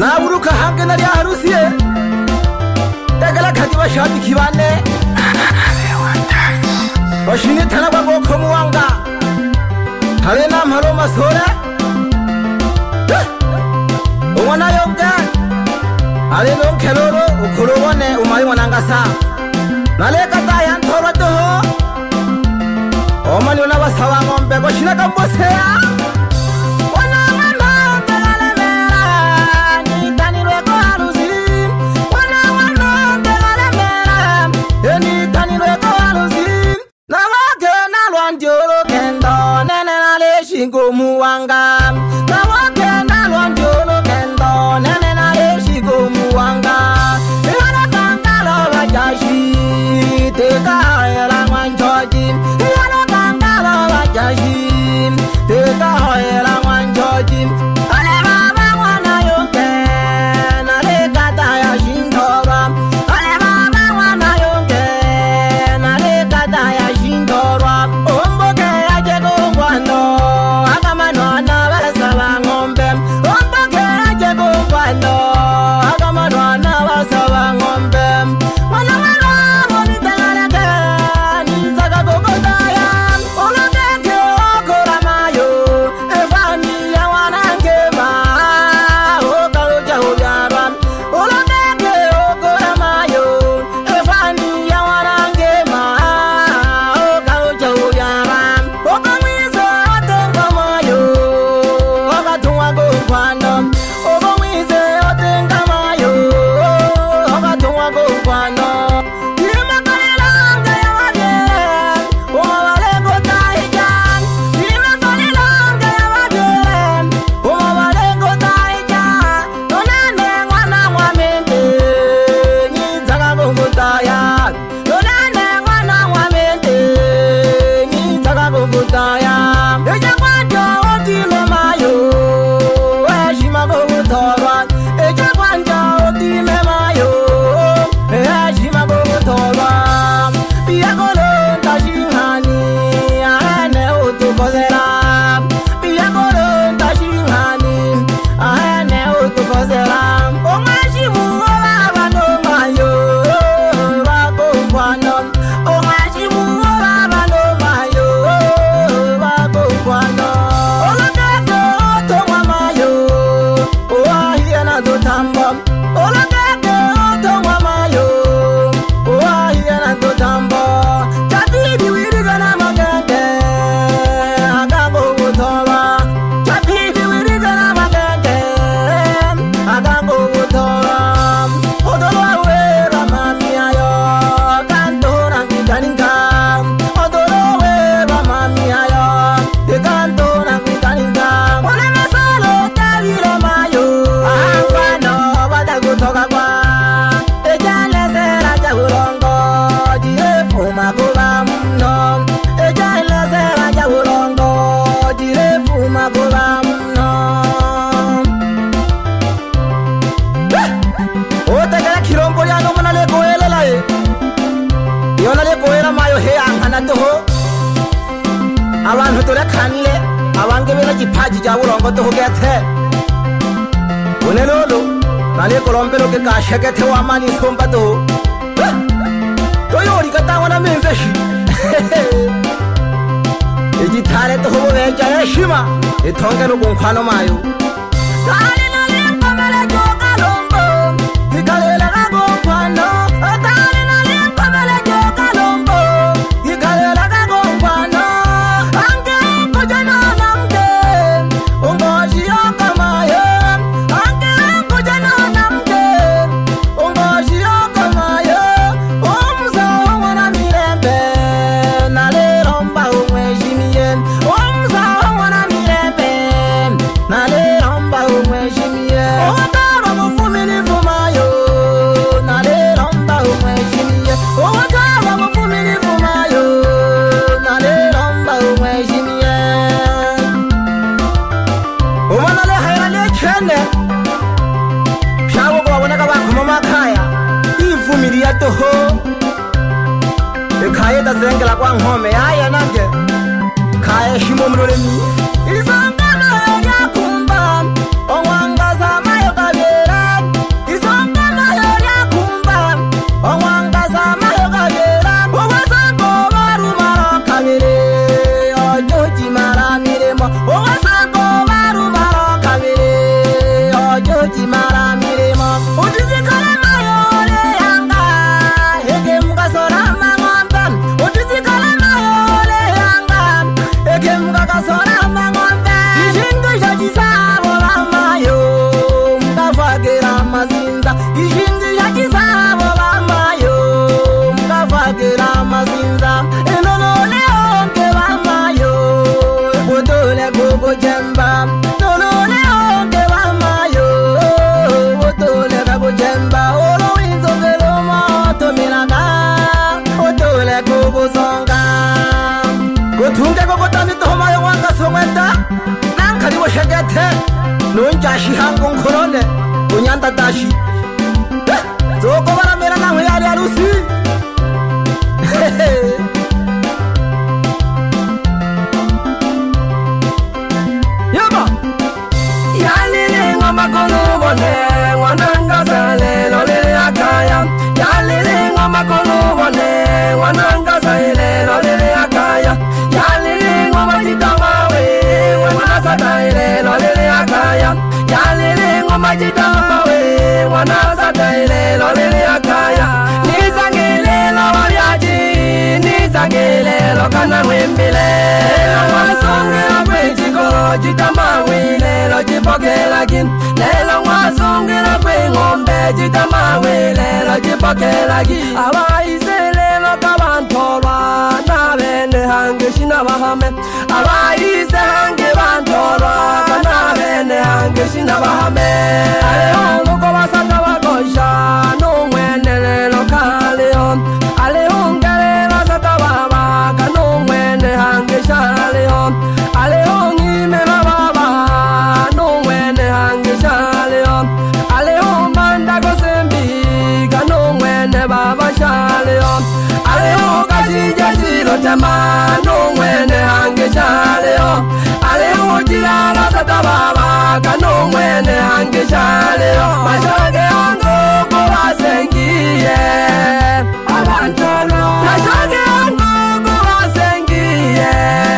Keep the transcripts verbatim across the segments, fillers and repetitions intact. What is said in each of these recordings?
naburuka hange nari harusiye dagala kati bashati kibane bashini tana bagoko muwanga hare na mharo masore umwana yonga hare no keloro ukurubone umayi wanangasa naleka taya nthoro to omani una basaba ngombe boshina kamboseya Go muwanga na wakenda lwanjolo kendo nene na yeshi go muwanga yana kangalo wajashi teka hera mwanjoji yana kangalo wajashi teka hera mwanjoji ale baba wana yoke na lekata ya shindora ale baba wana yoke na lekata ya shindora omboke aje go kwano abantu tore khanile abange bela jiphaji ja burongo to hogethe bone lolo nale kolombelo ke ka shekethe wa mani somba to to yori ka tangwana menzeshi eji thare to ho beja yashima ethongelo kunkhwano mayo kale nale komela joka lombo ikalela ka kunkhwano atale nale komela joka lombo ikalela ka kunkhwano toho ekhaya tazengela kwa ngome haya nanje khaya shimo mloleni izangana yakumba ongwangaza mayo kabera nonjashi hango nkhorole unyanda dashi zoko baramera nawe yali alusi yaba yalile ngoma kolubone wananga sale lolele akaya yalile ngoma kolubone wananga sale lolele akaya yalile ngoma jitamawe wanasa daile lolele akaya yalile ngoma jitamawe wanasa daile lolele akaya nizangile lo waliaji nizangile lo kana wembile wasonge apejiko jitamawe lelo jipokela gin lelo wasonge la ngombe jitamawe lelo jipokela gin abaise lelo kabantolwa na bene hange shinabahame abaise hange bantolwa na bene hange shinabahame aleho nuko basaka bagosha no mwene lelo kaleo aleho ngelelo satababa kano mwene hange shaleo aleho ngime baba no mwene hange shaleo aleho manda gosembi kano mwene baba shaleo aleho kashija silo tema no mwene hange shaleo aleho jirala satababa kano mwene hange shaleo mashage yango kuwasengiye abantolo mashage yango kuwasengiye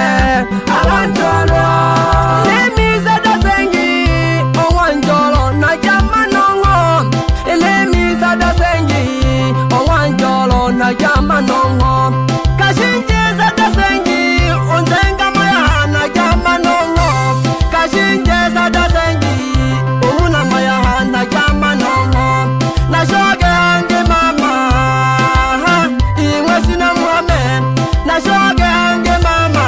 abantolo lemiza dasengi owanjolo na jamanongo lemiza dasengi owanjolo na jamanongo kashinjeza dasengi unzenga moya na jamanongo kashinjeza dasengi umuna moya na jamanongo na shoge ange mama iwe sina muhammad na shoge ange mama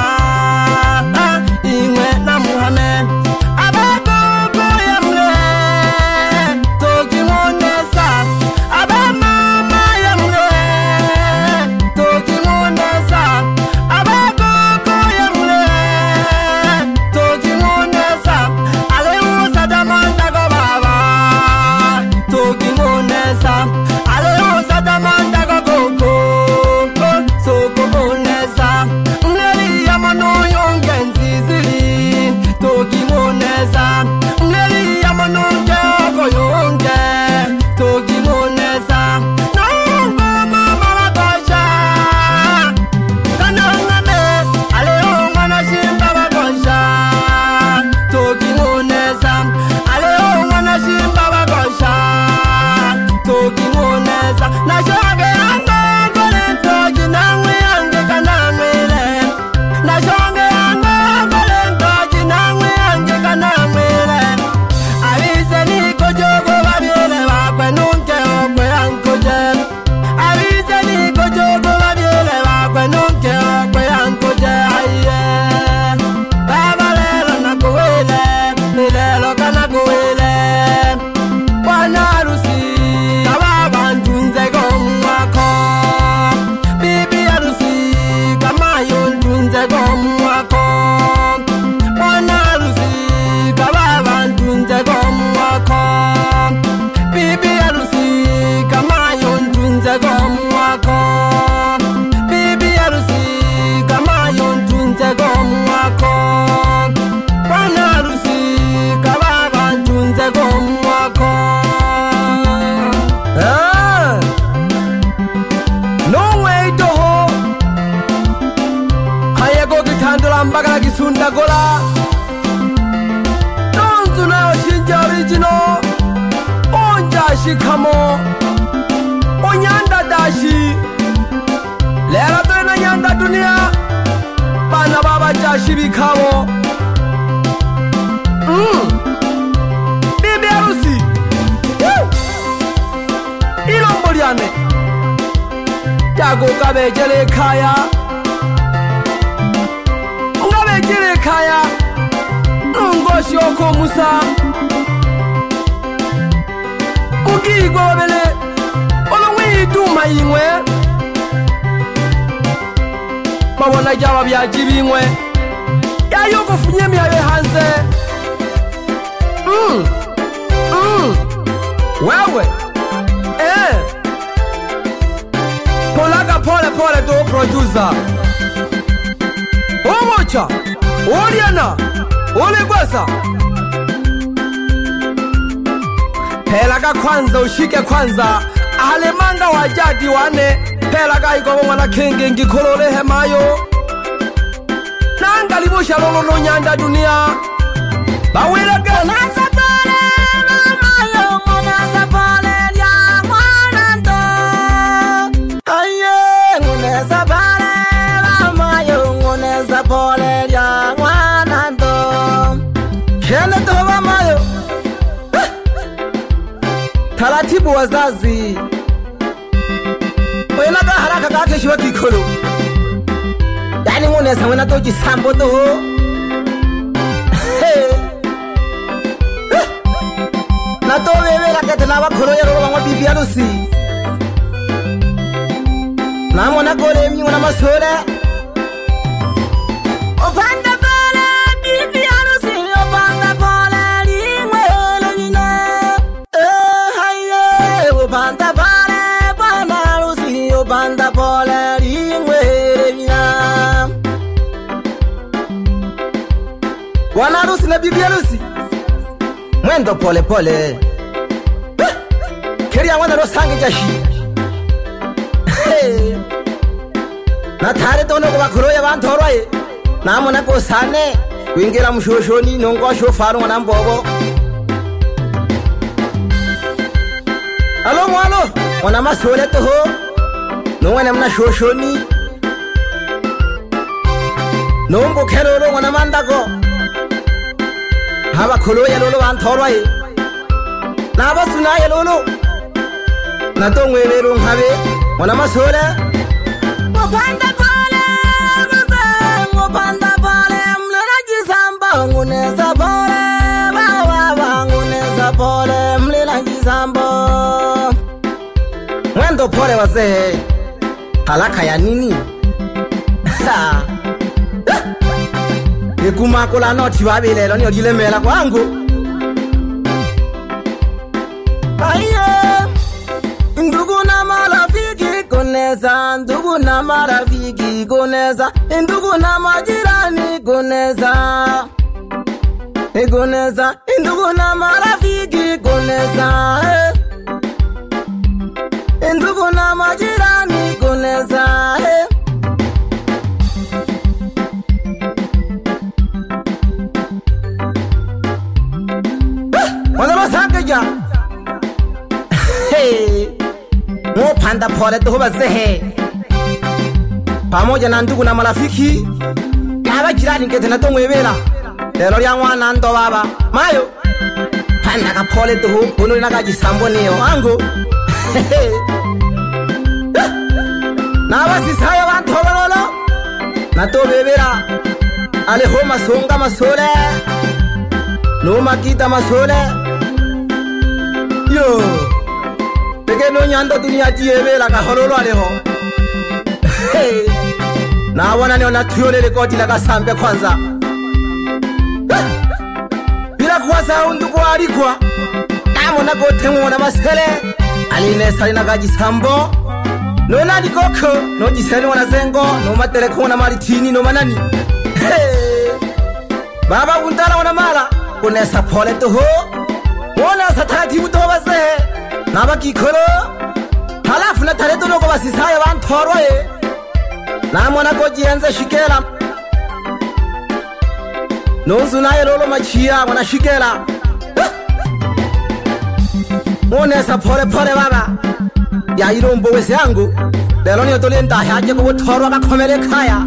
iwe na muhammad abako koyamle toki monesa aba mama yamle toki monesa abako koyamle toki monesa ale usadamanda go baba toki monesa ale usadamanda go koko soko monesa mleli yamono yongenzizi toki monesa mleli yamono joko yonge toki monesa nongo mama wakosha kanongame aleo mwana shimba wakosha toki monesa aleo mwana shimba wakosha toki monesa na shoge yango gole toki nangwe yange kanangwele na shoge yango gole toki nangwe yange kanangwele abise ni kojogo babiele bakwe nunke okwe yankoje abise ni kojogo babiele bakwe nunke okwe yankoje aye baba lelo nakuwele nilelo kanakuwele bwana harusi kababa ntunze gomwako bibi harusi kamayo ntunze gomwako bwana harusi kababa ntunze gomwako bibi harusi kamayo ntunze gomwako bibi harusi kamayo ntunze gomwako bwana harusi kababa ntunze gomwako ah no way doho hayego gitandula mbagala gisunda gola nonzu nayo shinja original onja shikamo onyanda dashi lera tena nyanda dunia bana baba jashi bikabo mm bibi harusi ilombo lyane jago kabejele kaya ungabejele kaya nungoshi oko musa ugigobele olowiduma yimwe babona jaba byajibimwe yayo kufunye miyabe hanze Mm. Mm. Wewe. Eh. Polaga pole pole do producer. Omocha. Oriana. Olegwasa. Pelaga kwanza ushike kwanza. Alemanga wajadi wane. Pelaga iko mwana kingi ngikolole hemayo. Nanga libusha lolo no nyanda dunia. Bawela ke nasa pole mamayo nasa pole ya mwanando. Aye nasa pole mamayo nasa pole ya mwanando. Kene to mamayo. Taratibu wazazi. Wena ka haraka kake shiwa kikolo. Yani ngonesa wena toji sambo to. Na to bebe la kete na bakolo ya ro bangwa bibi alusi. Na mona kole mi mona masole. Opanda pole bibi alusi opanda pole limwe lina. Eh haye opanda pole opanda alusi opanda pole limwe lina. Wana alusi na bibi alusi. Mwendo pole pole. Keria wana rosange jashi. Na tare tono kwa bakuro ya bantu orwaye. Na mona ko sane wingira mushoshoni nongo shofaru wana mbobo. Alo mwalo wana masole to ho. No wana mna shoshoni. Nombo keroro wana mandako. Haba kolo ya lolo bantu orwaye. Na basuna ya lolo. Na to ngwelero nkabe wana masole. Mopanda pole mze mopanda pole mlena jisamba nguneza pole baba baba nguneza pole mlena jisamba. Mwendo pole wazee. Halaka ya nini? Ha. Ekumakula noti wabilelo ni ojilemela kwangu. Aye. Ndugu na marafiki kuneza, ndugu na marafiki kuneza, ndugu na majirani kuneza, kuneza, ndugu na marafiki kuneza, ndugu na majirani kuneza. Wana rosangeja. Hey. Mopanda pole to bazehe. Pamoja na ndugu na marafiki na abajirani ngete na tomwebera. Lero lya mwana ndo baba. Mayo. Panda ka pole to uno na kajisambo niyo angu. Na basi saya bantu balolo. Na to bebera. Ale ho masonga masole. No makita masole. Yo. Peke no nyanda dunia tiebe la kahorolo aleho. Hey. Na wana ni onatuyole rekodi la kasambe kwanza. Bila kuwasa undu kwa alikwa. Namo na kote mwana masele. Aline sali na gaji sambo. No nani koko. No jiseni wana zengo. No matereko wana maritini. No manani. Hey. Baba untala wana mala. Kunesa pole tuho. Wana satati uto bazehe. Naba kikolo. Halafu na tareto noko basisaya bantu orwaye. Na mwana ko jienze shikela. Nonzu naye lolo machia wana shikela. Monesa pole pole baba. Ya irombo wese yangu. Lelo ni otolenta haje ko botorwa gakomere kaya.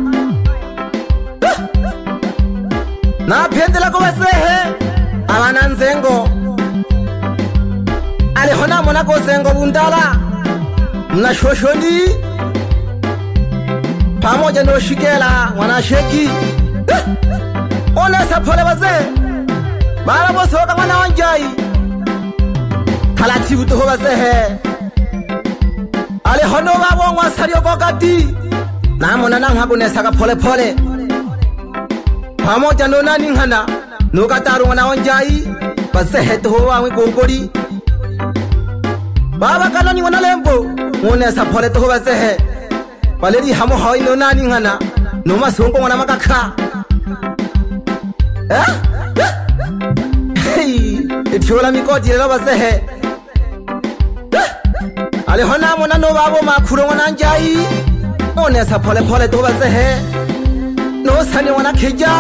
Na pendela ko basehe. Abana nzengo. Ale hona mona ko sengo bundala. Mna shoshoni. Pamoja ndo shikela wana sheki. Ona sapole baze. Mara bosoka mwana wanjai. Talatibu to baze he. Ale hono babo ngwasari okokati. Na mona nanga kunesa ka pole pole. Pamoja ndo nani ngana. Nukataru mwana wanjai. basehe to wa wi gongori baba kana ni ngona lembo ngone sa phole to basehe baleri hamo hoi no nani ngana no masongo ngona makakha eh hey ithola mikoti le basehe ale hona mona no babo makhuro ngona njai ngone sa phole phole to basehe no sane ngona khija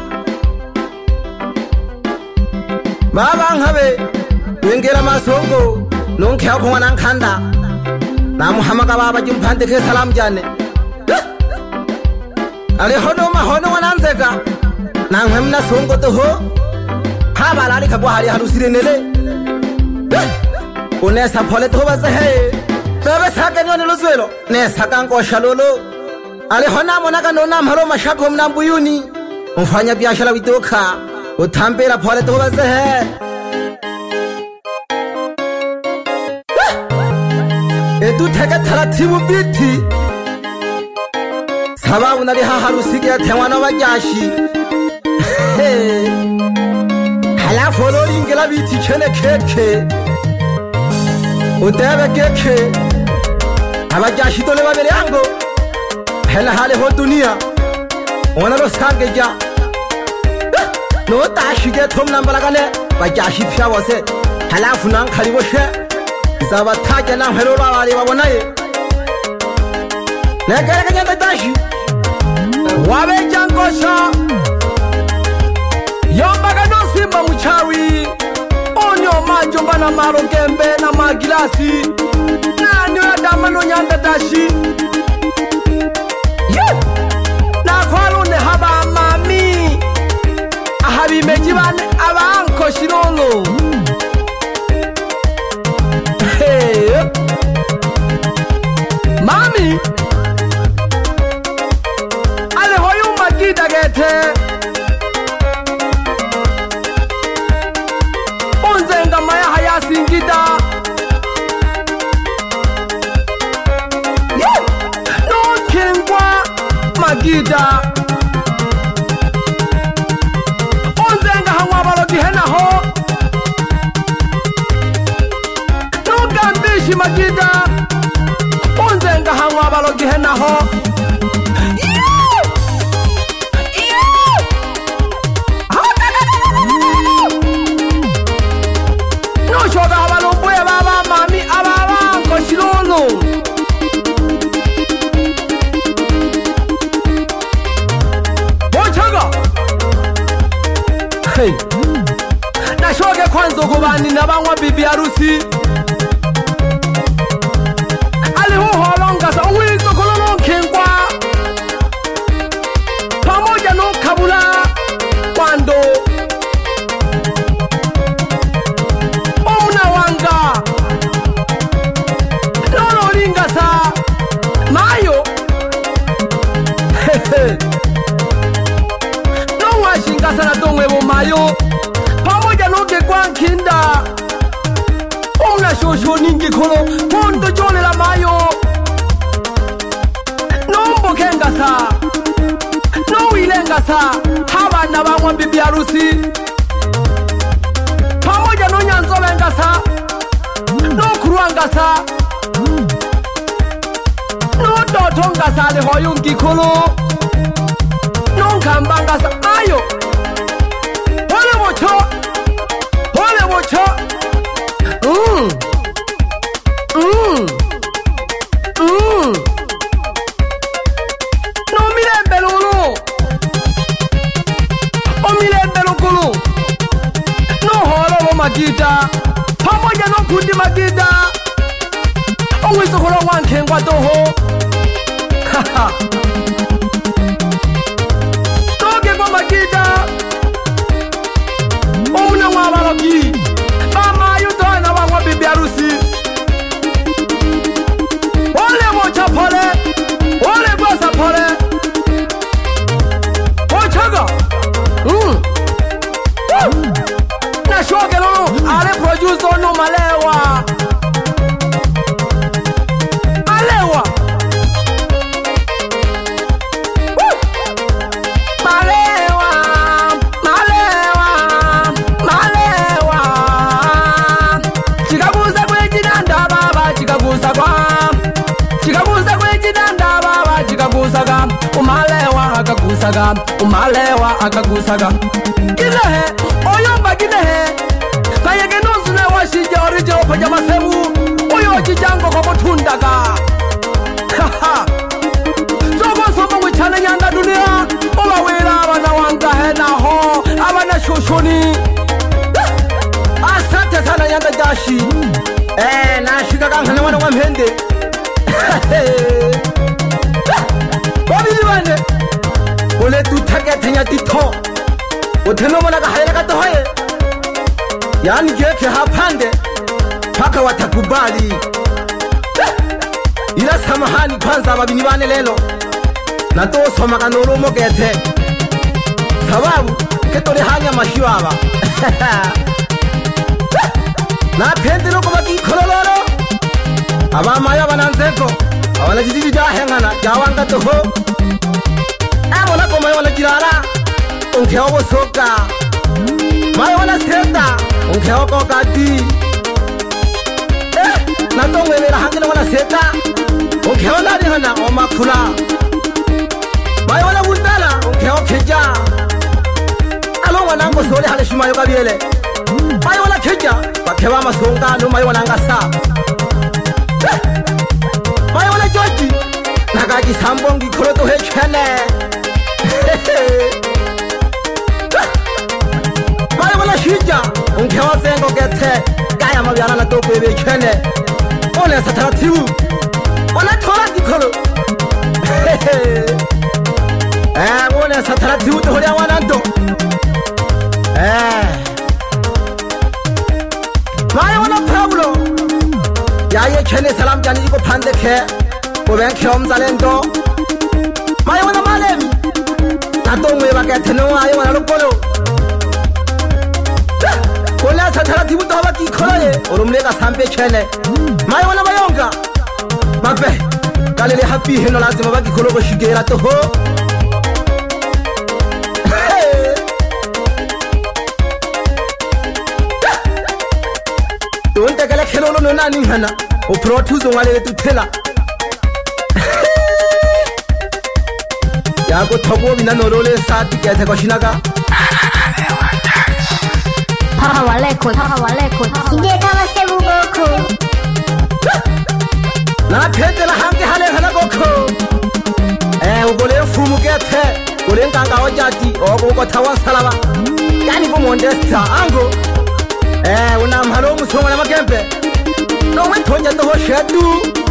baba ngabe wengela masongo nonke akho ngana nkhanda na muhamaka baba jimphande ke salam jane ale hono ma hono ngana nzeka na ngemna songo to ho ha bala le khabo hali halusirenele unesa phole to ba se he bebe saka nyone lozwelo ne saka nkosha lolo ale hona mona ka nona mhalo mashako mna mbuyuni umfanya biashara witokha uthambela phole to ba se he etu theka thala thibu bithi saba unali ha harusike themwana wa jashi hala folori ngela bithi chene khekhe utebe kekhe aba jashi tole ba bere ango hela hale ho dunia ona lo sange ja no tashi ke thom nambala kane ba jashi phya wase hala funang khali bo she zaba thaja na helo ba bali ba bonaye ne kare ke nyanda tashi wabe jangosha yomba kano simba muchawi onyo manjo bana maro kembe na magilasi nani adama no nyanda tashi yeah na kwalo ne haba mami ahabi mejibane abanko shirolo hey mami ale hoyu magida gete onzenga maya haya singida yeah no kengwa magida onzenga hawa balo dihena ho no gambishi magida onzenga hawa balo dihena ho hey na shoge kwanza kubani na bangwa bibi harusi ali hu holonga sa wizo kololo kengwa pamoja no kabula kwando omuna wanga lolo linga sa mayo no washinga sana dongwe bo mayo pamoja no ke kwankinda omuna shosho ningi kolo pondo jole la mayo no mbokenga sa no wilenga sa haba na bangwa bibi harusi pamoja no nyanzo benga sa no kuruanga sa no dotonga sa le hoyungi kolo no kambanga sa ayo ole bocho ole bocho mm mm mm no milembe lulu o milembe lukulu no holo magida pamoja no kundi magida o wizo kolo wankengwa toho haha toge kwa magida una mwabalogi mama yuto na wangwa bibi harusi ole mocha pole ole bosa pole ochaga mm na shoge no ale producer no malewa alewa malewa malewa malewa akagusaga umalewa akagusaga ginehe oyomba ginehe kayege nozune washije orije opaja masebu oyo jijango ko mutundaga haha sobo sobo wichana nyanda dunia olawera abana wanga henaho abana shoshoni asante sana nyanda dashi eh nashika kankana wana wa mpende babili bane ole tutagethenya titho utheno mona ka hayela ka toye yani geke hapande paka watakubali ila samahani kwanza babini bane lelo na to soma kanolo mogete sababu ketole hanya mashiwaba na pende loko baki kololoro abama ya bananzeko abana jiji jahengana jawanga toho abona ko mayo la jirara onke obo soka mayo la seta onke oko kati eh na to ngwela hangena wala seta onke ona dihana o makhula mayo la bundala onke okheja alo wana ngo sole hale shimayo kabiele mayo la kheja bakheba masonga no mayo wana ngasa mayo la joji nagaji sambongi kholoto he chene mayo la shija unkewa sengo gethe kaya mabyana na to kwebe chene ona sataratibu ona thola dikholo eh ona sataratibu to hoya wana ndo eh mayo la Pablo yaye chene salam jani ko phande khe o ben khom zalendo mayo wana malemi tato ngwe ba ke theno ayo wana lokolo kola sathara thibu to ba ki khole orumle ka sampe chene mayo wana bayonga babe kalele happy heno lazima ba ki kholo ko shigera to ho donte kala khelolo no nani hana o prothuzo ngale tu thela yago thobo bina norole sati kethe ko shinaga papa waleko papa waleko inde kama sebu goko na phedela hange hale hana goko eh ubole fumu kethe ule nganga ojati obo ko thawa salaba yani ko mondesta ango eh una mhalo musonga na makempe no wethonya to shedu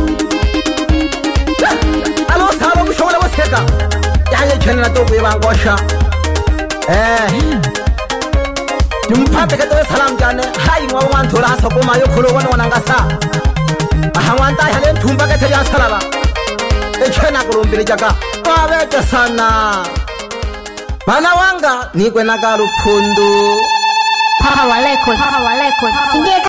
alo sabo kushona waseka yaye chene na to beba ngosha eh nyumpate keto salam jane hayi ngwa wanthora soko mayo kholo wana wana ngasa ahawanta hale nthumba kethe ya salaba e chena kurumbire jaka babe sana bana wanga nikwe nakaluphundu papa waleko papa waleko inde